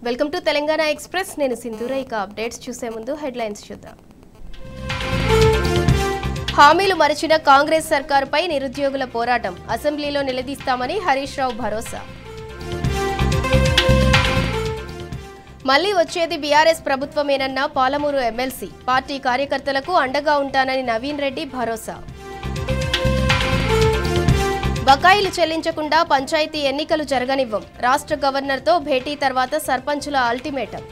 Welcome to Telangana express నేను సింధూర ఇక అప్డేట్స్ చూసే ముందు హెడ్లైన్స్ చూద్దాం హామీలు మరిచిన కాంగ్రెస్ సర్కారుపై నిరుద్యోగుల పోరాటం అసెంబ్లీలో నిలదీస్తామని హరీష్ రావు భరోసా మళ్లీ వచ్చేది బీఆర్ఎస్ ప్రభుత్వమేనన్న పాలమూరు ఎమ్మెల్సీ పార్టీ కార్యకర్తలకు అండగా ఉంటానని నవీన్ రెడ్డి భరోసా బకాయిలు చెల్లించకుండా పంచాయతీ ఎన్నికలు జరగనివ్వం రాష్ట్ర గవర్నర్తో భేటీ తర్వాత సర్పంచుల ultimatum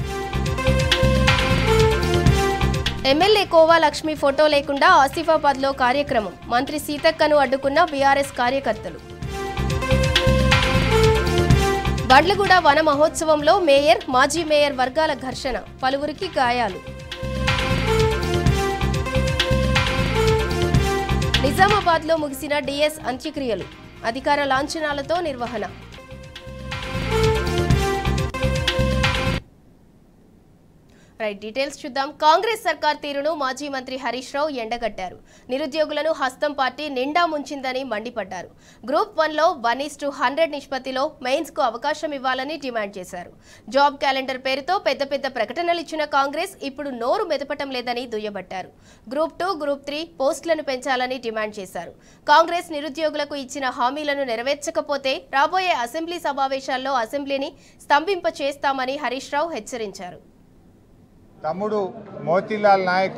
MLA Kova Lakshmi photo లేకుండా ఆసిఫాబాద్లో కార్యక్రమం మంత్రి సీతక్కను అడ్డుకున్న బీఆర్ఎస్ కార్యకర్తలు బండ్లగూడ వన మహోత్సవంలో మేయర్ మాజీ మేయర్ వర్గాల ఘర్షణ పలువురికి గాయాలు నిజామాబాద్లో ముగిసిన డిఎస్ అంత్యక్రియలు అధికార లాంఛనాలతో నిర్వహణ రైట్ డీటెయిల్స్ చూద్దాం కాంగ్రెస్ సర్కార్ తీరును మాజీ మంత్రి హరీష్ రావు ఎండగట్టారు నిరుద్యోగులను హస్తం పార్టీ నిండా ముంచిందని మండిపడ్డారు గ్రూప్ 1లో 1:100 నిష్పత్తిలో మెయిన్స్ కు అవకాశం ఇవ్వాలని డిమాండ్ చేశారు జాబ్ క్యాలెండర్ పేరుతో పెద్ద పెద్ద ప్రకటనలు ఇచ్చిన కాంగ్రెస్ ఇప్పుడు నోరు మెదపటం లేదని దుయ్యబట్టారు గ్రూప్ 2 గ్రూప్ 3 పోస్టులను పెంచాలని డిమాండ్ చేశారు కాంగ్రెస్ నిరుద్యోగులకు ఇచ్చిన హామీలను నెరవేర్చకపోతే రాబోయే అసెంబ్లీ సమావేశాల్లో అసెంబ్లీని స్తంభింప చేస్తామని హరీష్ రావు హెచ్చరించారు తమ్ముడు మోతీలాల్ నాయక్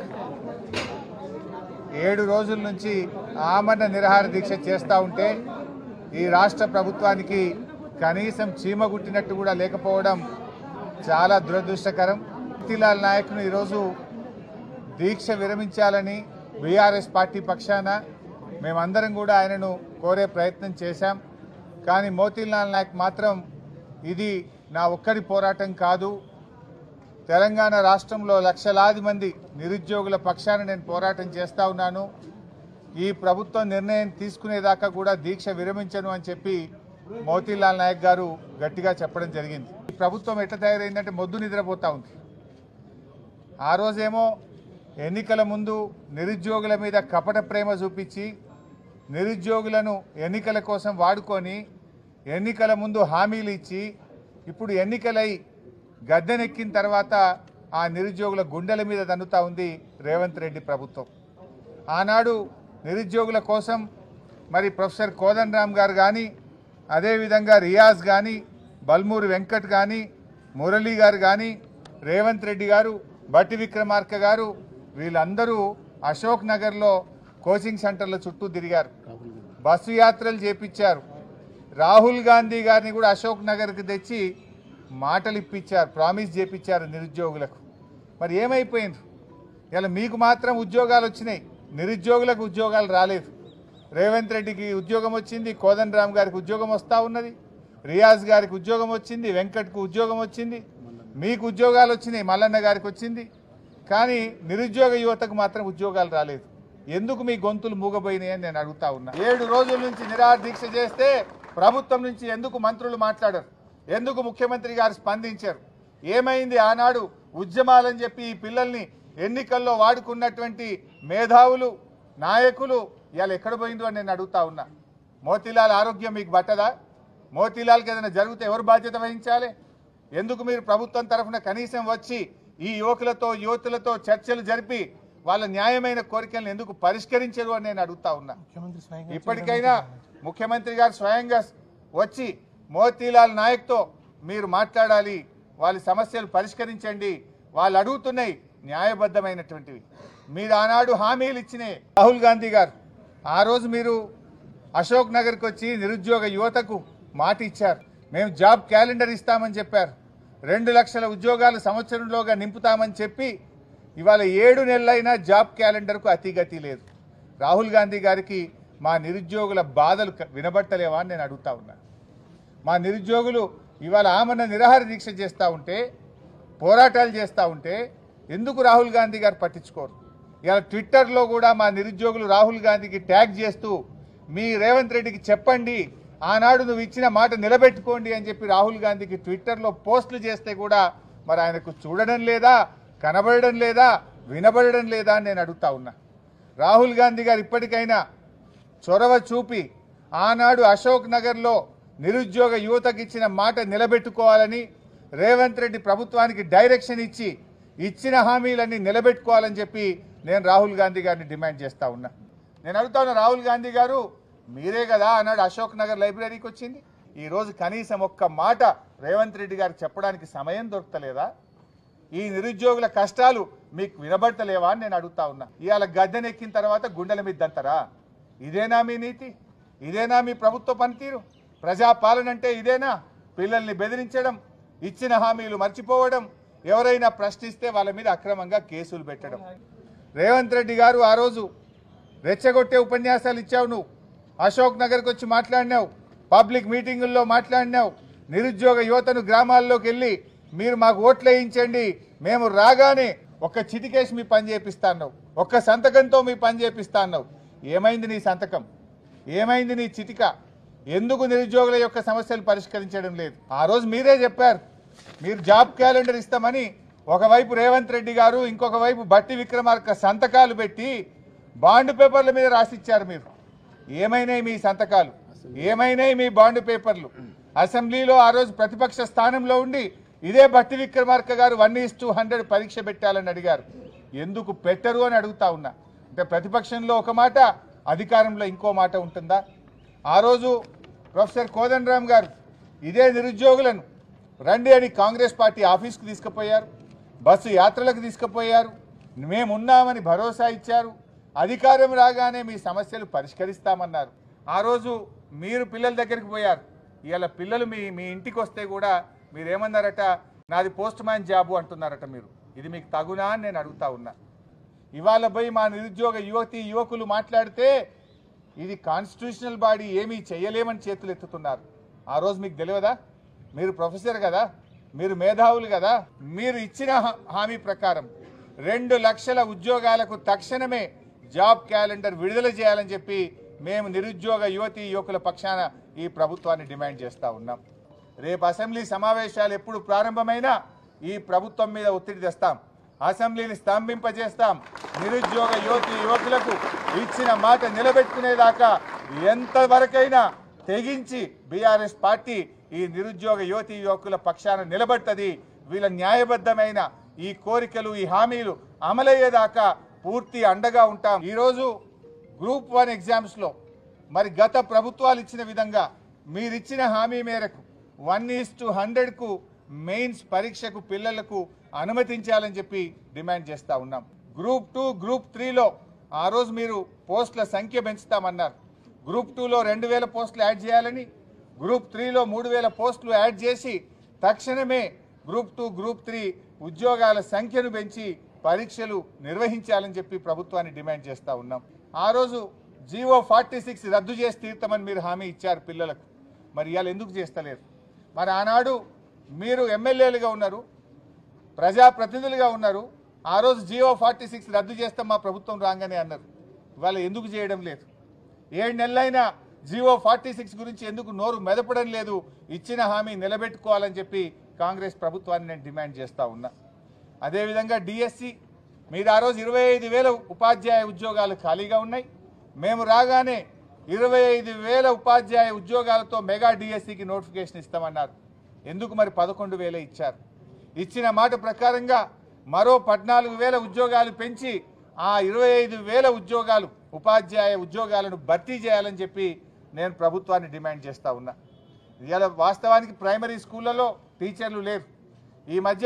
7 రోజుల నుంచి ఆమరణ నిరాహార దీక్ష చేస్తూ ఉంటే ఈ రాష్ట్ర ప్రభుత్వానికి కనీసం చీమ గుట్టినట్టు కూడా లేకపోవడం చాలా దురదృష్టకరం. మోతీలాల్ నాయక్ను ఈరోజు దీక్ష విరమించాలని బీఆర్ఎస్ పార్టీ పక్షాన మేమందరం కూడా ఆయనను కోరే ప్రయత్నం చేశాం. కానీ మోతీలాల్ నాయక్ మాత్రం ఇది నా ఒక్కడి పోరాటం కాదు, తెలంగాణ రాష్ట్రంలో లక్షలాది మంది నిరుద్యోగుల పక్షాన నేను పోరాటం చేస్తూ ఉన్నాను, ఈ ప్రభుత్వం నిర్ణయం తీసుకునేదాకా కూడా దీక్ష విరమించను అని చెప్పి మోతీలాల్ నాయక్ గారు గట్టిగా చెప్పడం జరిగింది. ఈ ప్రభుత్వం ఎట్లా తయారైందంటే మొద్దు నిద్రపోతూ ఉంది. ఆ రోజేమో ఎన్నికల ముందు నిరుద్యోగుల మీద కపట ప్రేమ చూపించి నిరుద్యోగులను ఎన్నికల కోసం వాడుకొని ఎన్నికల ముందు హామీలు ఇచ్చి ఇప్పుడు ఎన్నికలై గద్దెనెక్కిన తర్వాత ఆ నిరుద్యోగుల గుండెల మీద దన్నుతా ఉంది రేవంత్ రెడ్డి ప్రభుత్వం. ఆనాడు నిరుద్యోగుల కోసం మరి ప్రొఫెసర్ కోదండరామ్ గారు కానీ అదేవిధంగా రియాజ్ కానీ బల్మూరి వెంకట్ కానీ మురళీ గారు కానీ రేవంత్ రెడ్డి గారు బట్టి విక్రమార్క గారు వీళ్ళందరూ అశోక్ నగర్లో కోచింగ్ సెంటర్ల చుట్టూ తిరిగారు, బస్సు యాత్రలు చేపించారు. రాహుల్ గాంధీ గారిని కూడా అశోక్ నగర్కి తెచ్చి మాటలు ఇప్పించారు, ప్రామిస్ చేపించారు నిరుద్యోగులకు. మరి ఏమైపోయింది? ఇలా మీకు మాత్రం ఉద్యోగాలు వచ్చినాయి, నిరుద్యోగులకు ఉద్యోగాలు రాలేదు. రేవంత్ రెడ్డికి ఉద్యోగం వచ్చింది, కోదండరామ్ గారికి ఉద్యోగం వస్తూ ఉన్నది, రియాజ్ గారికి ఉద్యోగం వచ్చింది, వెంకట్కు ఉద్యోగం వచ్చింది, మీకు ఉద్యోగాలు వచ్చినాయి, మల్లన్న గారికి వచ్చింది. కానీ నిరుద్యోగ యువతకు మాత్రం ఉద్యోగాలు రాలేదు. ఎందుకు మీ గొంతులు మూగబోయినాయి అని నేను అడుగుతా ఉన్నా. 7 రోజుల నుంచి నిరాహార దీక్ష చేస్తే ప్రభుత్వం నుంచి ఎందుకు మంత్రులు మాట్లాడరు? ఎందుకు ముఖ్యమంత్రి గారు స్పందించారు? ఏమైంది? ఆనాడు ఉద్యమాలని చెప్పి ఈ పిల్లల్ని ఎన్నికల్లో వాడుకున్నటువంటి మేధావులు నాయకులు ఇవాళ ఎక్కడ పోయిందో అని నేను అడుగుతా ఉన్నా. మోతీలాల్ ఆరోగ్యం మీకు పట్టదా? మోతీలాల్కి ఏదైనా జరిగితే ఎవరు బాధ్యత వహించాలి? ఎందుకు మీరు ప్రభుత్వం తరఫున కనీసం వచ్చి ఈ యువతులతో చర్చలు జరిపి వాళ్ళ న్యాయమైన కోరికలను ఎందుకు పరిష్కరించరు అని నేను అడుగుతా ఉన్నా. ఇప్పటికైనా ముఖ్యమంత్రి గారు స్వయంగా వచ్చి మోతీలాల్ నాయక్తో మీరు మాట్లాడాలి, వాళ్ళ సమస్యలు పరిష్కరించండి, వాళ్ళు అడుగుతున్నాయి న్యాయబద్ధమైనటువంటివి. మీరు ఆనాడు హామీలు ఇచ్చినే రాహుల్ గాంధీ గారు ఆ రోజు మీరు అశోక్ నగర్కి వచ్చి నిరుద్యోగ యువతకు మాట ఇచ్చారు, మేము జాబ్ క్యాలెండర్ ఇస్తామని చెప్పారు, 2 లక్షల ఉద్యోగాలు సంవత్సరంలోగా నింపుతామని చెప్పి ఇవాళ 7 నెలలైనా జాబ్ క్యాలెండర్కు అతిగతి లేదు. రాహుల్ గాంధీ గారికి మా నిరుద్యోగుల బాధలు వినబట్టలేవా అని నేను అడుగుతా ఉన్నాను. మా నిరుద్యోగులు ఇవాళ ఆమరణ నిరాహార దీక్ష చేస్తూ ఉంటే, పోరాటాలు చేస్తూ ఉంటే ఎందుకు రాహుల్ గాంధీ గారు పట్టించుకోరు? ఇవాళ ట్విట్టర్లో కూడా మా నిరుద్యోగులు రాహుల్ గాంధీకి ట్యాగ్ చేస్తూ మీ రేవంత్ రెడ్డికి చెప్పండి, ఆనాడు నువ్వు ఇచ్చిన మాట నిలబెట్టుకోండి అని చెప్పి రాహుల్ గాంధీకి ట్విట్టర్లో పోస్టులు చేస్తే కూడా మరి ఆయనకు చూడడం లేదా, కనబడడం లేదా, వినబడడం లేదా అని నేను అడుగుతా ఉన్నా. రాహుల్ గాంధీ గారు ఇప్పటికైనా చొరవ చూపి ఆనాడు అశోక్ నగర్లో నిరుద్యోగ యువతకి ఇచ్చిన మాట నిలబెట్టుకోవాలని, రేవంత్ రెడ్డి ప్రభుత్వానికి డైరెక్షన్ ఇచ్చి ఇచ్చిన హామీలన్నీ నిలబెట్టుకోవాలని చెప్పి నేను రాహుల్ గాంధీ గారిని డిమాండ్ చేస్తా ఉన్నా. నేను అడుగుతా ఉన్నా, రాహుల్ గాంధీ గారు మీరే కదా అన్నాడు అశోక్ నగర్ లైబ్రరీకి వచ్చింది. ఈరోజు కనీసం ఒక్క మాట రేవంత్ రెడ్డి గారికి చెప్పడానికి సమయం దొరకలేదా? ఈ నిరుద్యోగుల కష్టాలు మీకు వినబడతలేవా అని నేను అడుగుతా ఉన్నా. ఇవాళ గద్దెనెక్కిన తర్వాత గుండెల మీద దంతరా? ఇదేనా మీ నీతి? ఇదేనా మీ ప్రభుత్వ పనితీరు? ప్రజాపాలన అంటే ఇదేనా? పిల్లల్ని బెదిరించడం, ఇచ్చిన హామీలు మర్చిపోవడం, ఎవరైనా ప్రశ్నిస్తే వాళ్ళ మీద అక్రమంగా కేసులు పెట్టడం. రేవంత్ రెడ్డి గారు ఆ రోజు రెచ్చగొట్టే ఉపన్యాసాలు ఇచ్చావు. నువ్వు అశోక్ నగర్కి వచ్చి మాట్లాడినావు, పబ్లిక్ మీటింగుల్లో మాట్లాడినావు. నిరుద్యోగ యువతను గ్రామాల్లోకి వెళ్ళి మీరు మాకు ఓట్లు వేయించండి, మేము రాగానే ఒక్క చిటికేసి మీ పని చేపిస్తాను, ఒక్క సంతకంతో మీ పని చేపిస్తాను. ఏమైంది నీ సంతకం? ఏమైంది నీ చిటిక? ఎందుకు నిరుద్యోగుల యొక్క సమస్యలు పరిష్కరించడం లేదు? ఆ రోజు మీరే చెప్పారు మీరు జాబ్ క్యాలెండర్ ఇస్తామని. ఒకవైపు రేవంత్ రెడ్డి గారు, ఇంకొక వైపు బట్టి విక్రమార్క సంతకాలు పెట్టి బాండ్ పేపర్ల మీద రాసిచ్చారు. మీరు ఏమైనాయి మీ సంతకాలు? ఏమైనాయి మీ బాండ్ పేపర్లు? అసెంబ్లీలో ఆ రోజు ప్రతిపక్ష స్థానంలో ఉండి ఇదే బట్టి విక్రమార్క గారు 1:100 పరీక్ష పెట్టాలని అడిగారు. ఎందుకు పెట్టరు అని అడుగుతా ఉన్నా. అంటే ప్రతిపక్షంలో ఒక మాట, అధికారంలో ఇంకో మాట ఉంటుందా? ఆ రోజు ప్రొఫెసర్ కోదండరామ్ గారు ఇదే నిరుద్యోగులను రండి అని కాంగ్రెస్ పార్టీ ఆఫీస్కు తీసుకుపోయారు, బస్సు యాత్రలకు తీసుకుపోయారు, మేమున్నామని భరోసా ఇచ్చారు. అధికారం రాగానే మీ సమస్యలు పరిష్కరిస్తామన్నారు. ఆ రోజు మీరు పిల్లల దగ్గరికి పోయారు. ఇవాళ పిల్లలు మీ ఇంటికి వస్తే కూడా మీరేమన్నారట? నాది పోస్ట్ మ్యాన్ జాబు అంటున్నారట. మీరు ఇది మీకు తగునా అని నేను అడుగుతా ఉన్నా. ఇవాళ పోయి మా నిరుద్యోగ యువకులు మాట్లాడితే ఇది కాన్స్టిట్యూషనల్ బాడీ, ఏమీ చేయలేమని చేతులు ఎత్తుతున్నారు. ఆ రోజు మీకు తెలియదా? మీరు ప్రొఫెసర్ కదా, మీరు మేధావులు కదా. మీరు ఇచ్చిన హామీ ప్రకారం 2 లక్షల ఉద్యోగాలకు తక్షణమే జాబ్ క్యాలెండర్ విడుదల చేయాలని చెప్పి మేము నిరుద్యోగ యువకుల పక్షాన ఈ ప్రభుత్వాన్ని డిమాండ్ చేస్తూ ఉన్నాం. రేపు అసెంబ్లీ సమావేశాలు ఎప్పుడు ప్రారంభమైనా ఈ ప్రభుత్వం మీద ఒత్తిడి తెస్తాం, అసెంబ్లీని స్తంభింపజేస్తాం. నిరుద్యోగ యువకులకు ఇచ్చిన మాట నిలబెట్టుకునేదాకా ఎంతవరకైనా తెగించి బీఆర్ఎస్ పార్టీ ఈ నిరుద్యోగ యువకుల పక్షాన నిలబడుతుంది. వీళ్ళ న్యాయబద్ధమైన ఈ కోరికలు, ఈ హామీలు అమలయ్యేదాకా పూర్తి అండగా ఉంటాం. ఈరోజు గ్రూప్ 1 ఎగ్జామ్స్లో మరి గత ప్రభుత్వాలు ఇచ్చిన విధంగా మీరిచ్చిన హామీ మేరకు 1:100కు మెయిన్స్ పరీక్షకు పిల్లలకు అనుమతించాలని చెప్పి డిమాండ్ చేస్తూ ఉన్నాం. గ్రూప్ 2, గ్రూప్ 3లో ఆ రోజు మీరు పోస్టుల సంఖ్య పెంచుతామన్నారు. గ్రూప్ 2లో 2000 పోస్టులు యాడ్ చేయాలని, గ్రూప్ 3లో 3000 పోస్టులు యాడ్ చేసి తక్షణమే గ్రూప్ 2, గ్రూప్ 3 ఉద్యోగాల సంఖ్యను పెంచి పరీక్షలు నిర్వహించాలని చెప్పి ప్రభుత్వాన్ని డిమాండ్ చేస్తూ ఉన్నాం. ఆ రోజు జీవో 46 రద్దు చేసి తీర్తామని మీరు హామీ ఇచ్చారు పిల్లలకు. మరి ఇవాళ ఎందుకు చేస్తలేరు? మరి ఆనాడు మీరు ఎమ్మెల్యేలుగా ఉన్నారు, ప్రజాప్రతినిధులుగా ఉన్నారు. ఆ రోజు జీవో 46 రద్దు చేస్తాం మా ప్రభుత్వం రాగానే అన్నారు. ఇవాళ ఎందుకు చేయడం లేదు? 7 నెలలైనా జీవో 46 గురించి ఎందుకు నోరు మెదపడం లేదు? ఇచ్చిన హామీ నిలబెట్టుకోవాలని చెప్పి కాంగ్రెస్ ప్రభుత్వాన్ని నేను డిమాండ్ చేస్తూ ఉన్నా. అదేవిధంగా డిఎస్సి మీరు ఆ రోజు 25,000 ఉపాధ్యాయ ఉద్యోగాలు ఖాళీగా ఉన్నాయి. మేము రాగానే 25,000 ఉపాధ్యాయ ఉద్యోగాలతో మెగా డిఎస్సికి నోటిఫికేషన్ ఇస్తామన్నారు. ఎందుకు మరి 11,000 ఇచ్చారు? ఇచ్చిన మాట ప్రకారంగా మరో 14,000 ఉద్యోగాలు పెంచి ఆ 25,000 ఉద్యోగాలు ఉపాధ్యాయ ఉద్యోగాలను భర్తీ చేయాలని చెప్పి నేను ప్రభుత్వాన్ని డిమాండ్ చేస్తూ ఉన్నా. ఇవాళ వాస్తవానికి ప్రైమరీ స్కూళ్ళలో టీచర్లు లేరు. ఈ మధ్య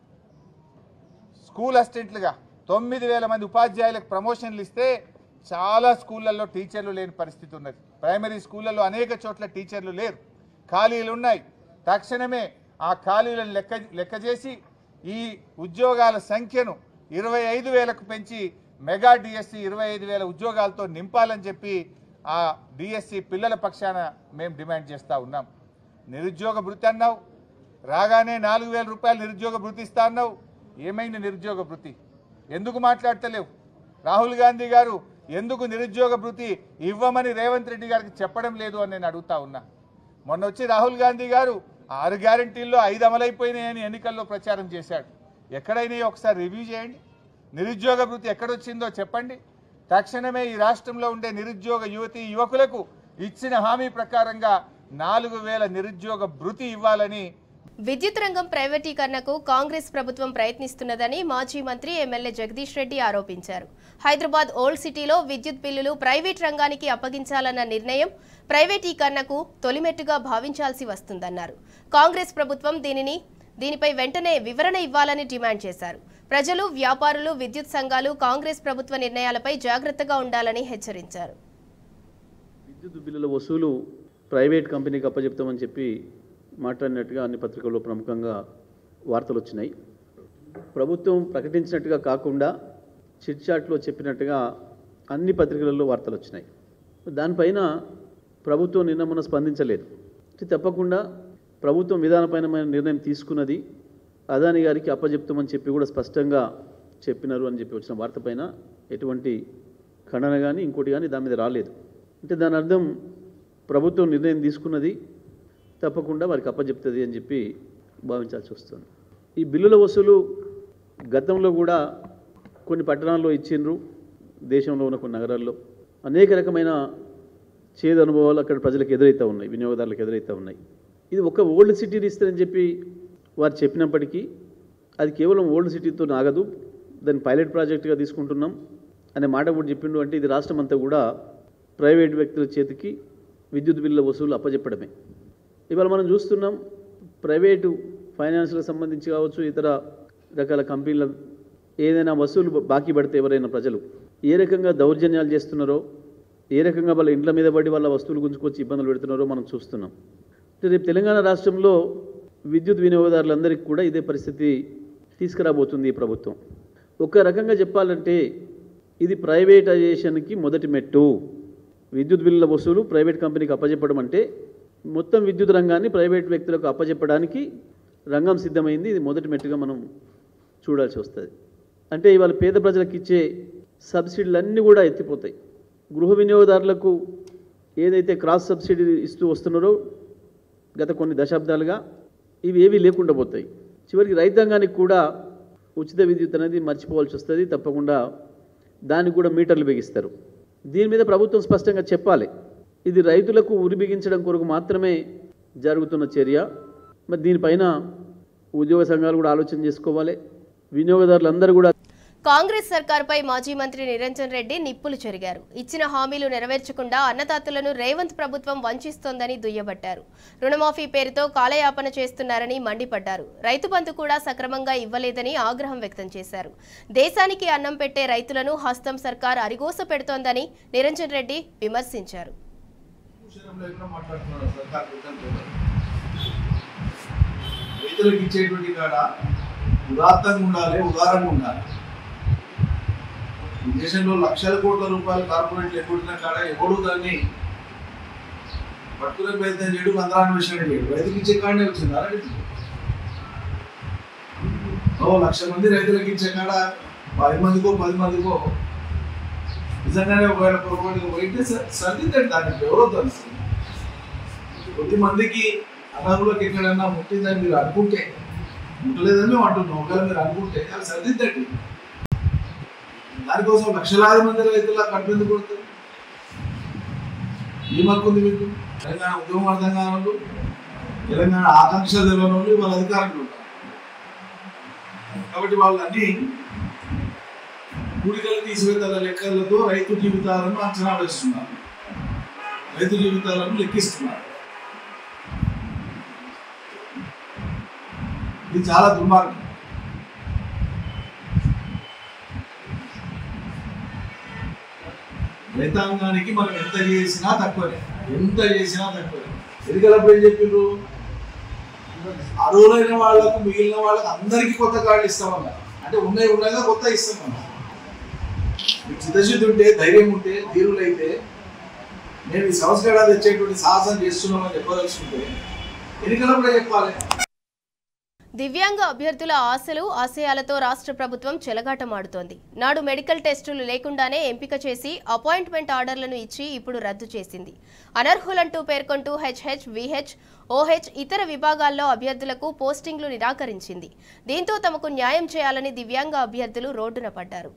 స్కూల్ అసిస్టెంట్లుగా 9,000 మంది ఉపాధ్యాయులకు ప్రమోషన్లు ఇస్తే చాలా స్కూళ్ళల్లో టీచర్లు లేని పరిస్థితి ఉన్నది. ప్రైమరీ స్కూళ్ళల్లో అనేక చోట్ల టీచర్లు లేరు, ఖాళీలు ఉన్నాయి. తక్షణమే ఆ ఖాళీలను లెక్క చేసి ఈ ఉద్యోగాల సంఖ్యను 25,000కు పెంచి మెగా డిఎస్సి 25,000 ఉద్యోగాలతో నింపాలని చెప్పి ఆ డిఎస్సి పిల్లల పక్షాన మేము డిమాండ్ చేస్తూ ఉన్నాం. నిరుద్యోగ భృతి అన్నావు, రాగానే 4,000 రూపాయలు నిరుద్యోగ భృతి ఇస్తా అన్నావు. ఏమైంది నిరుద్యోగ భృతి? ఎందుకు మాట్లాడతలేవు? రాహుల్ గాంధీ గారు ఎందుకు నిరుద్యోగ భృతి ఇవ్వమని రేవంత్ రెడ్డి గారికి చెప్పడం లేదు అని నేను అడుగుతా ఉన్నా. మొన్న వచ్చి రాహుల్ గాంధీ గారు 6 గ్యారంటీల్లో 5 అమలైపోయినాయని ఎన్నికల్లో ప్రచారం చేశాడు. ఎక్కడైనా ఒకసారి రివ్యూ చేయండి. నిరుద్యోగ భృతి ఎక్కడొచ్చిందో చెప్పండి. తక్షణమే ఈ రాష్ట్రంలో ఉండే నిరుద్యోగ యువకులకు ఇచ్చిన హామీ ప్రకారంగా 4,000 నిరుద్యోగ భృతి ఇవ్వాలని విద్యుత్ రంగం ప్రైవేటీకరణకు కాంగ్రెస్ ప్రభుత్వం ప్రయత్నిస్తున్నదని మాజీ మంత్రి ఎమ్మెల్యే జగదీష్ రెడ్డి ఆరోపించారు. హైదరాబాద్ ఓల్డ్ సిటీలో విద్యుత్ బిల్లులు ప్రైవేట్ రంగానికి అప్పగించాలన్న నిర్ణయం ప్రైవేటీకరణకు తొలిమెట్టుగా భావించాల్సి వస్తుందన్నారు. కాంగ్రెస్ ప్రభుత్వం దీనిపై వెంటనే వివరణ ఇవ్వాలని డిమాండ్ చేశారు. ప్రజలు, వ్యాపారులు, విద్యుత్ సంఘాలు కాంగ్రెస్ ప్రభుత్వ నిర్ణయాలపై జాగ్రత్తగా ఉండాలని హెచ్చరించారు. విద్యుత్ బిల్లుల వసూలు ప్రైవేట్ కంపెనీకి అప్పచెప్తామని చెప్పి మాట్లాడినట్టుగా అన్ని పత్రికల్లో ప్రముఖంగా వార్తలు వచ్చినాయి. ప్రభుత్వం ప్రకటించినట్టుగా కాకుండా చిట్చాట్లో చెప్పినట్టుగా అన్ని పత్రికలలో వార్తలు వచ్చినాయి. దానిపైన ప్రభుత్వం నిన్న మొన్న స్పందించలేదు. తప్పకుండా ప్రభుత్వం విధానపైన నిర్ణయం తీసుకున్నది, అదాని గారికి అప్పచెప్తామని చెప్పి కూడా స్పష్టంగా చెప్పినారు అని చెప్పి వచ్చిన వార్త పైన ఎటువంటి ఖండన కానీ ఇంకోటి కానీ దాని మీద రాలేదు. అంటే దాని అర్థం ప్రభుత్వం నిర్ణయం తీసుకున్నది, తప్పకుండా వారికి అప్పచెప్తుంది అని చెప్పి భావించాల్సి వస్తుంది. ఈ బిల్లుల వసూలు గతంలో కూడా కొన్ని పట్టణాల్లో ఇచ్చిండ్రు, దేశంలో ఉన్న కొన్ని నగరాల్లో అనేక రకమైన చేదు అనుభవాలు అక్కడ ప్రజలకు ఎదురవుతూ ఉన్నాయి, వినియోగదారులకు ఎదురవుతూ ఉన్నాయి. ఇది ఒక ఓల్డ్ సిటీని ఇస్తారని చెప్పి వారు చెప్పినప్పటికీ అది కేవలం ఓల్డ్ సిటీతో ఆగదు, దాన్ని పైలట్ ప్రాజెక్టుగా తీసుకుంటున్నాం అనే మాట కూడా చెప్పిండు. అంటే ఇది రాష్ట్రం అంతా కూడా ప్రైవేట్ వ్యక్తుల చేతికి విద్యుత్ బిల్లుల వసూలు అప్పచెప్పడమే. ఇవాళ మనం చూస్తున్నాం, ప్రైవేటు ఫైనాన్స్లకు సంబంధించి కావచ్చు, ఇతర రకాల కంపెనీల ఏదైనా వసూలు బాకీ పడితే ఎవరైనా ప్రజలు ఏ రకంగా దౌర్జన్యాలు చేస్తున్నారో, ఏ రకంగా వాళ్ళ ఇండ్ల మీద పడి వాళ్ళ వస్తువులు గుంజుకొచ్చి ఇబ్బందులు పెడుతున్నారో మనం చూస్తున్నాం. రేపు తెలంగాణ రాష్ట్రంలో విద్యుత్ వినియోగదారులందరికీ కూడా ఇదే పరిస్థితి తీసుకురాబోతుంది ఈ ప్రభుత్వం. ఒక రకంగా చెప్పాలంటే ఇది ప్రైవేటైజేషన్కి మొదటి మెట్టు. విద్యుత్ బిల్లుల వసూలు ప్రైవేట్ కంపెనీకి అప్పచెప్పడం అంటే మొత్తం విద్యుత్ రంగాన్ని ప్రైవేట్ వ్యక్తులకు అప్పచెప్పడానికి రంగం సిద్ధమైంది. ఇది మొదటి మెట్టుగా మనం చూడాల్సి వస్తుంది. అంటే ఇవాళ పేద ప్రజలకు ఇచ్చే సబ్సిడీలన్నీ కూడా ఎత్తిపోతాయి. గృహ వినియోగదారులకు ఏదైతే క్రాస్ సబ్సిడీ ఇస్తూ వస్తున్నారో గత కొన్ని దశాబ్దాలుగా ఇవి ఏవీ లేకుండా పోతాయి. చివరికి రైతాంగానికి కూడా ఉచిత విద్యుత్ అనేది మర్చిపోవాల్సి వస్తుంది. తప్పకుండా దానికి కూడా మీటర్లు బిగిస్తారు. దీని మీద ప్రభుత్వం స్పష్టంగా చెప్పాలి. ఇది రైతులకు ఉరి బిగించడం కొరకు మాత్రమే జరుగుతున్న చర్య. మరి దీనిపైన ఉద్యోగ సంఘాలు కూడా ఆలోచన చేసుకోవాలి. వినియోగదారులందరూ కూడా కాంగ్రెస్ సర్కార్పై మాజీ మంత్రి నిరంజన్ రెడ్డి నిప్పులు చెరిగారు. ఇచ్చిన హామీలు నెరవేర్చకుండా అన్నదాతలను రేవంత్ ప్రభుత్వం వంచిస్తోందని దుయ్యబట్టారు. రుణమాఫీ పేరుతో కాలయాపన చేస్తున్నారని మండిపడ్డారు. రైతు బంధు కూడా సక్రమంగా ఇవ్వలేదని ఆగ్రహం వ్యక్తం చేశారు. దేశానికి అన్నం పెట్టే రైతులను హస్తం సర్కార్ అరిగోస పెడుతోందని నిరంజన్ రెడ్డి విమర్శించారు. దేశంలో లక్షల కోట్ల రూపాయలు కార్పొరేట్లు ఎక్కడున్న కాడ ఎవడు దాన్ని పట్టుకునే ప్రయత్నం చేయడు, అంతరాన్వేషణ చేయడు. రైతుకి ఇచ్చే కాడనే వచ్చింది. లక్ష మంది రైతులకు ఇచ్చే కాడ 10 మందికో 10 మందికో నిజంగానే ఒకవేళ పొరపాటుగా పోయితే సర్దిద్దండి. దానికి ఎవరో తెలుసు. కొద్ది మందికి అనర్హులకు ఎక్కడన్నా ముట్టిందని మీరు అనుకుంటే, ముట్టలేదని మేము అంటున్నాం, ఒకవేళ మీరు అనుకుంటే అది సర్దిద్దండి. దానికోసం లక్షలాది మంది రైతుల కట్టెందుకు కొడుతుంది? ఈ మక్కుంది మీకు. తెలంగాణ ఉద్యమం అర్థం కాని వాళ్ళు, తెలంగాణ ఆకాంక్ష తెలియని వాళ్ళు వాళ్ళ అధికారులు ఉంటారు. కాబట్టి వాళ్ళన్నీ కూడికలు తీసివేతల లెక్కలతో రైతు జీవితాలను అంచనా వేస్తున్నారు, రైతు జీవితాలను లెక్కిస్తున్నారు. ఇది చాలా దుర్మార్గం. రైతాంగానికి మనం ఎంత చేసినా తక్కువనే. ఎన్నికలప్పుడు ఏం చెప్పిండ్రు? అర్హులైన వాళ్లకు, మిగిలిన వాళ్ళకు అందరికీ కొత్త కార్డులు ఇస్తామన్నారు. అంటే ఉన్నాయిగా కొత్త ఇస్తామన్నారు. మీకు చిత్తశుద్ధి ఉంటే, ధైర్యం ఉంటే, ధీరులైతే మేము ఈ సంస్కారాలు తెచ్చేటువంటి సాహసం చేస్తున్నామని చెప్పదలుచుకుంటే ఎన్నికలప్పుడే చెప్పాలి. దివ్యాంగ అభ్యర్థుల ఆశలు, ఆశయాలతో రాష్ట్ర ప్రభుత్వం చెలగాటమాడుతోంది. నాడు మెడికల్ టెస్టులు లేకుండానే ఎంపిక చేసి అపాయింట్మెంట్ ఆర్డర్లను ఇచ్చి ఇప్పుడు రద్దు చేసింది. అనర్హులంటూ పేర్కొంటూ హెచ్హెచ్, విహెచ్, ఓహెచ్ ఇతర విభాగాల్లో అభ్యర్థులకు పోస్టింగ్లు నిరాకరించింది. దీంతో తమకు న్యాయం చేయాలని దివ్యాంగ అభ్యర్థులు రోడ్డున పడ్డారు.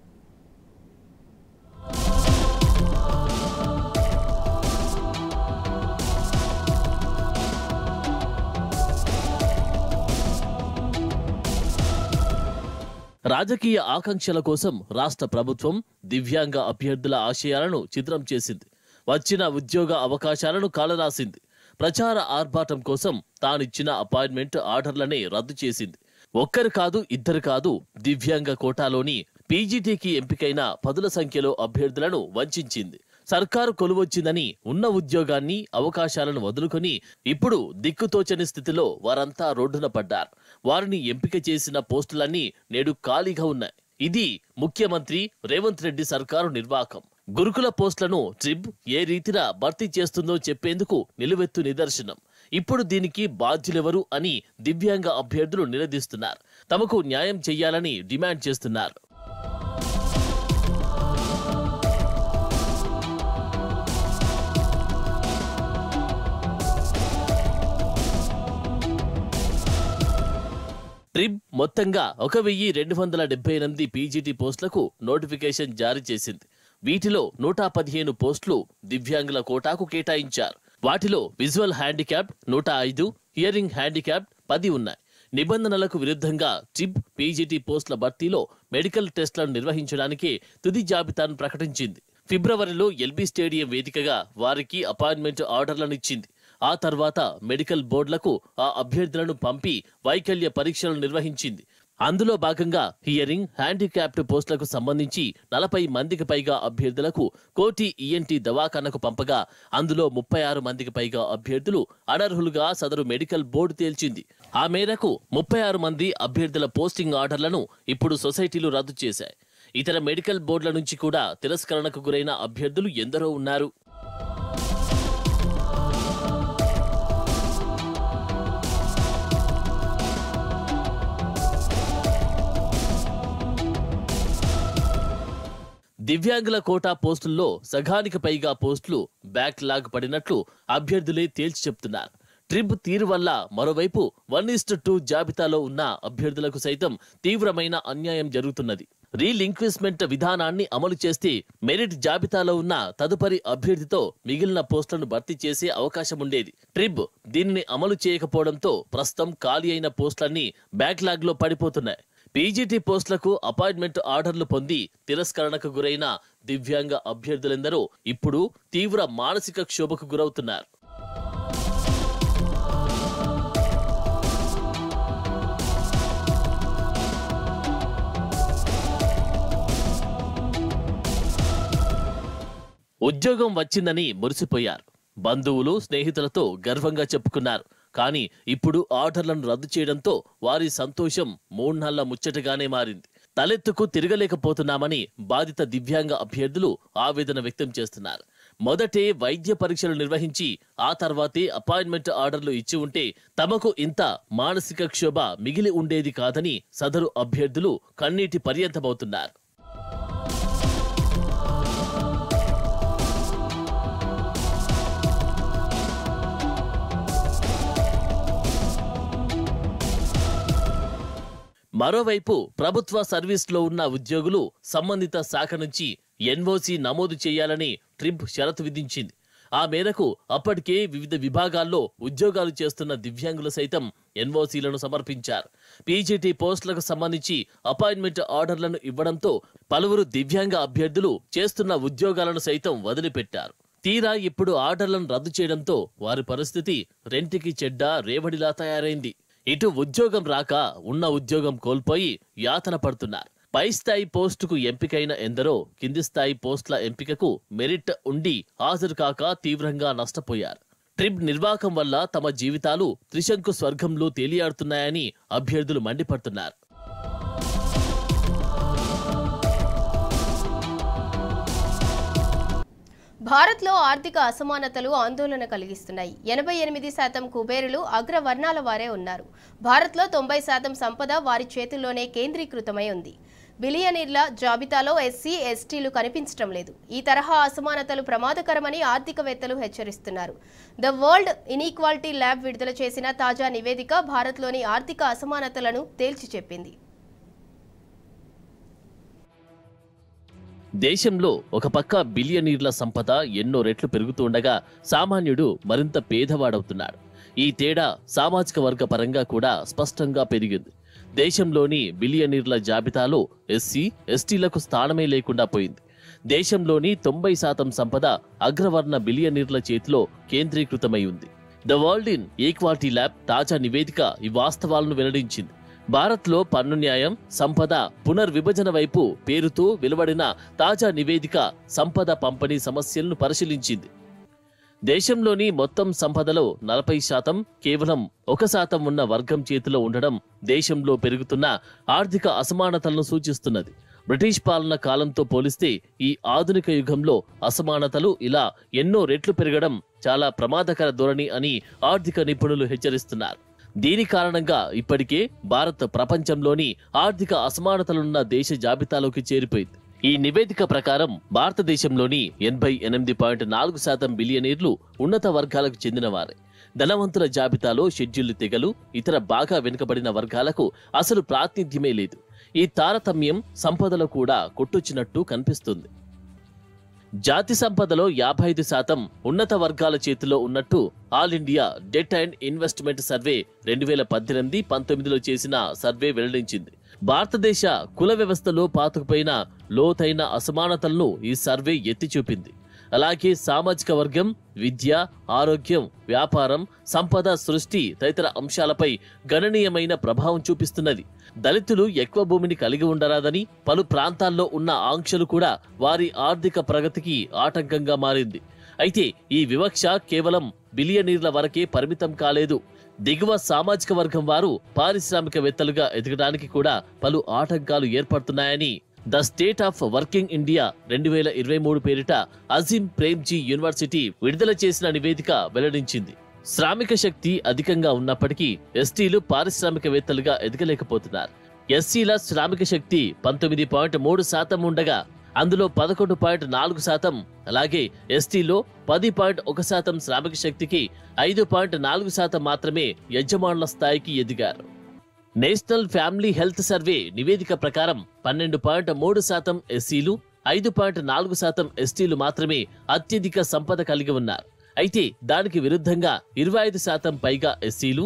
రాజకీయ ఆకాంక్షల కోసం రాష్ట్ర ప్రభుత్వం దివ్యాంగ అభ్యర్థుల ఆశయాలను చిత్రం చేసింది. వచ్చిన ఉద్యోగ అవకాశాలను కాలరాసింది. ప్రచార ఆర్భాటం కోసం తానిచ్చిన అపాయింట్మెంట్ ఆర్డర్లనే రద్దు చేసింది. ఒక్కరు కాదు, ఇద్దరు కాదు, దివ్యాంగ కోటాలోని పీజీటీకి ఎంపికైన పదుల సంఖ్యలో అభ్యర్థులను వంచింది. సర్కారు కొలువొచ్చిందని ఉన్న ఉద్యోగాన్ని, అవకాశాలను వదులుకొని ఇప్పుడు దిక్కుతోచని స్థితిలో వారంతా రోడ్డున పడ్డారు. వారిని ఎంపిక చేసిన పోస్టులన్నీ నేడు ఖాళీగా ఉన్నాయి. ఇది ముఖ్యమంత్రి రేవంత్ రెడ్డి సర్కారు నిర్వాకం. గురుకుల పోస్టులను ట్రిబ్ ఏ రీతిన భర్తీ చేస్తుందో చెప్పేందుకు నిలువెత్తు నిదర్శనం. ఇప్పుడు దీనికి బాధ్యులెవరు అని దివ్యాంగ అభ్యర్థులు నిలదీస్తున్నారు. తమకు న్యాయం చేయాలని డిమాండ్ చేస్తున్నారు. ట్రిబ్ మొత్తంగా 1278 పీజీటీ పోస్టులకు నోటిఫికేషన్ జారీ చేసింది. వీటిలో 115 పోస్టులు దివ్యాంగుల కోటాకు కేటాయించారు. వాటిలో విజువల్ హ్యాండిక్యాప్డ్ 105, హియరింగ్ హ్యాండిక్యాప్డ్ 10 ఉన్నాయి. నిబంధనలకు విరుద్ధంగా ట్రిబ్ పీజీటీ పోస్టుల భర్తీలో మెడికల్ టెస్టులను నిర్వహించడానికి తుది జాబితాను ప్రకటించింది. ఫిబ్రవరిలో ఎల్బీ స్టేడియం వేదికగా వారికి అపాయింట్మెంట్ ఆర్డర్లను ఇచ్చింది. ఆ తర్వాత మెడికల్ బోర్డులకు ఆ అభ్యర్థులను పంపి వైకల్య పరీక్షలు నిర్వహించింది. అందులో భాగంగా హియరింగ్ హ్యాండిక్యాప్డ్ పోస్టులకు సంబంధించి 40 మందికి పైగా అభ్యర్థులకు కోటి ఈఎన్టీ దవాఖానకు పంపగా అందులో 36 మందికి పైగా అభ్యర్థులు అనర్హులుగా సదరు మెడికల్ బోర్డు తేల్చింది. ఆ మేరకు 36 మంది అభ్యర్థుల పోస్టింగ్ ఆర్డర్లను ఇప్పుడు సొసైటీలు రద్దు చేశాయి. ఇతర మెడికల్ బోర్డుల నుంచి కూడా తిరస్కరణకు గురైన అభ్యర్థులు ఎందరో ఉన్నారు. దివ్యాంగుల కోటా పోస్టుల్లో సగానికి పైగా పోస్టులు బ్యాక్లాగ్ పడినట్లు అభ్యర్థులే తేల్చి చెప్తున్నారు. ట్రిబ్ తీరు వల్ల మరోవైపు 1:2 జాబితాలో ఉన్న అభ్యర్థులకు సైతం తీవ్రమైన అన్యాయం జరుగుతున్నది. రీలింక్విష్మెంట్ విధానాన్ని అమలు చేస్తే మెరిట్ జాబితాలో ఉన్న తదుపరి అభ్యర్థితో మిగిలిన పోస్టులను భర్తీ చేసే అవకాశం ఉండేది. ట్రిబ్ దీనిని అమలు చేయకపోవడంతో ప్రస్తుతం ఖాళీ అయిన పోస్టులన్నీ బ్యాక్లాగ్లో పడిపోతున్నాయి. పీజీటీ పోస్టులకు అపాయింట్మెంట్ ఆర్డర్లు పొంది తిరస్కరణకు గురైన దివ్యాంగ అభ్యర్థులెందరూ ఇప్పుడు తీవ్ర మానసిక క్షోభకు గురవుతున్నారు. ఉద్యోగం వచ్చిందని మురిసిపోయారు. బంధువులు, స్నేహితులతో గర్వంగా చెప్పుకున్నారు. కానీ ఇప్పుడు ఆర్డర్లను రద్దు చేయడంతో వారి సంతోషం మూఢ్నల్ల ముచ్చటగానే మారింది. తలెత్తుకు తిరగలేకపోతున్నామని బాధిత దివ్యాంగ అభ్యర్థులు ఆవేదన వ్యక్తం చేస్తున్నారు. మొదటే వైద్య పరీక్షలు నిర్వహించి ఆ తర్వాతే అపాయింట్మెంట్ ఆర్డర్లు ఇచ్చి ఉంటే తమకు ఇంత మానసిక క్షోభ మిగిలి ఉండేది కాదని సదరు అభ్యర్థులు కన్నీటి పర్యంతమవుతున్నారు. మరోవైపు ప్రభుత్వ సర్వీస్లో ఉన్న ఉద్యోగులు సంబంధిత శాఖ నుంచి ఎన్ఓసీ నమోదు చేయాలని ట్రిబ్ షరతు విధించింది. ఆ మేరకు అప్పటికే వివిధ విభాగాల్లో ఉద్యోగాలు చేస్తున్న దివ్యాంగులు సైతం ఎన్ఓసీలను సమర్పించారు. పీజీటీ పోస్టులకు సంబంధించి అపాయింట్మెంట్ ఆర్డర్లను ఇవ్వడంతో పలువురు దివ్యాంగ అభ్యర్థులు చేస్తున్న ఉద్యోగాలను సైతం వదిలిపెట్టారు. తీరా ఇప్పుడు ఆర్డర్లను రద్దు చేయడంతో వారి పరిస్థితి రెంటికి చెడ్డ రేవడిలా తయారైంది. ఇటు ఉద్యోగం రాక ఉన్న ఉద్యోగం కోల్పోయి యాతన పడుతున్నారు. పై స్థాయి పోస్టుకు ఎంపికైన ఎందరో కింది స్థాయి పోస్టుల ఎంపికకు మెరిట్ ఉండి హాజరు కాక తీవ్రంగా నష్టపోయారు. ట్రిబ్ నిర్వాకం వల్ల తమ జీవితాలు త్రిశంకు స్వర్గంలో తేలియాడుతున్నాయని అభ్యర్థులు మండిపడుతున్నారు. భారత్లో ఆర్థిక అసమానతలు ఆందోళన కలిగిస్తున్నాయి. 88% కుబేరులు అగ్రవర్ణాల వారే ఉన్నారు. భారత్లో 90% సంపద వారి చేతుల్లోనే కేంద్రీకృతమై ఉంది. బిలియనీర్ల జాబితాలో ఎస్సీ, ఎస్టీలు కనిపించడం లేదు. ఈ తరహా అసమానతలు ప్రమాదకరమని ఆర్థికవేత్తలు హెచ్చరిస్తున్నారు. ద వరల్డ్ ఇన్ఈక్వాలిటీ ల్యాబ్ విడుదల చేసిన తాజా నివేదిక భారత్లోని ఆర్థిక అసమానతలను తేల్చి చెప్పింది. దేశంలో ఒక పక్క బిలియనీర్ల సంపద ఎన్నో రెట్లు పెరుగుతుండగా సామాన్యుడు మరింత పేదవాడవుతున్నాడు. ఈ తేడా సామాజిక వర్గ పరంగా కూడా స్పష్టంగా పెరిగింది. దేశంలోని బిలియనీర్ల జాబితాలో ఎస్సీ ఎస్టీలకు స్థానమే లేకుండా పోయింది. దేశంలోని 90% సంపద అగ్రవర్ణ బిలియనీర్ల చేతిలో కేంద్రీకృతమై ఉంది. The world inequality lab తాజా నివేదిక ఈ వాస్తవాలను వెల్లడించింది. భారత్లో పన్ను న్యాయం, సంపద పునర్విభజన వైపు పేరుతో వెలువడిన తాజా నివేదిక సంపద పంపిణీ సమస్యలను పరిశీలించింది. దేశంలోని మొత్తం సంపదలో 40% కేవలం 1% ఉన్న వర్గం చేతిలో ఉండడం దేశంలో పెరుగుతున్న ఆర్థిక అసమానతలను సూచిస్తున్నది. బ్రిటిష్ పాలన కాలంతో పోలిస్తే ఈ ఆధునిక యుగంలో అసమానతలు ఇలా ఎన్నో రెట్లు పెరగడం చాలా ప్రమాదకర ధోరణి అని ఆర్థిక నిపుణులు హెచ్చరిస్తున్నారు. దీని కారణంగా ఇప్పటికే భారత్ ప్రపంచంలోని ఆర్థిక అసమానతలున్న దేశ జాబితాలోకి చేరిపోయింది. ఈ నివేదిక ప్రకారం భారతదేశంలోని 88.4% బిలియనీర్లు ఉన్నత వర్గాలకు చెందినవారే. ధనవంతుల జాబితాలో షెడ్యూల్డ్ తెగలు, ఇతర బాగా వెనుకబడిన వర్గాలకు అసలు ప్రాతినిధ్యమే లేదు. ఈ తారతమ్యం సంపదలో కూడా కొట్టొచ్చినట్టు కనిపిస్తుంది. జాతి సంపదలో 55% ఉన్నత వర్గాల చేతిలో ఉన్నట్టు all India debt and investment survey 2018-19లో చేసిన సర్వే వెల్లడించింది. భారతదేశ కుల వ్యవస్థలో పాతుకుపోయిన లోతైన అసమానతలను ఈ సర్వే ఎత్తి చూపింది. అలాగే సామాజిక వర్గం, విద్య, ఆరోగ్యం, వ్యాపారం, సంపద సృష్టి తదితర అంశాలపై గణనీయమైన ప్రభావం చూపిస్తున్నది. దళితులు ఎక్కువ భూమిని కలిగి ఉండరాదని పలు ప్రాంతాల్లో ఉన్న ఆంక్షలు కూడా వారి ఆర్థిక ప్రగతికి ఆటంకంగా మారింది. అయితే ఈ వివక్ష కేవలం బిలియనీర్ల వరకే పరిమితం కాలేదు. దిగువ సామాజిక వర్గం వారు పారిశ్రామికవేత్తలుగా ఎదగడానికి కూడా పలు ఆటంకాలు ఏర్పడుతున్నాయని the state of working India 2023 పేరిట అజీం ప్రేమ్జీ యూనివర్సిటీ విడుదల చేసిన నివేదిక వెల్లడించింది. శ్రామిక శక్తి అధికంగా ఉన్నప్పటికీ ఎస్టీలు పారిశ్రామికవేత్తలుగా ఎదగలేకపోతున్నారు. ఎస్సీల శ్రామిక శక్తి 19.3% ఉండగా అందులో 11.4%, అలాగే ఎస్టీలో 10.1% శ్రామిక శక్తికి 5.4% మాత్రమే యజమానుల స్థాయికి ఎదిగారు. నేషనల్ ఫ్యామిలీ హెల్త్ సర్వే నివేదిక ప్రకారం 12.3% ఎస్సీలు, 5.4% ఎస్టీలు మాత్రమే అత్యధిక సంపద కలిగి ఉన్నారు. అయితే దానికి విరుద్ధంగా 25% పైగా ఎస్సీలు,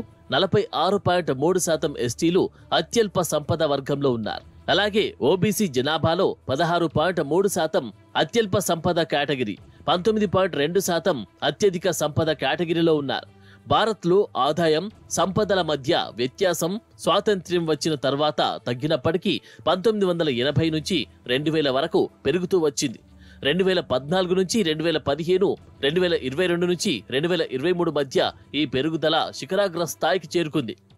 46.3% ఎస్టీలు అత్యల్ప సంపద వర్గంలో ఉన్నారు. అలాగే ఓబీసీ జనాభాలో 16.3% అత్యల్ప సంపద కేటగిరీ, 19.2% అత్యధిక సంపద కేటగిరీలో ఉన్నారు. భారత్లో ఆదాయం, సంపదల మధ్య వ్యత్యాసం స్వాతంత్ర్యం వచ్చిన తర్వాత తగ్గినప్పటికీ 1980 నుంచి 2000 వరకు పెరుగుతూ వచ్చింది. 2014 నుంచి 2015, 2022 నుంచి 2023 మధ్య ఈ పెరుగుదల శిఖరాగ్ర స్థాయికి చేరుకుంది.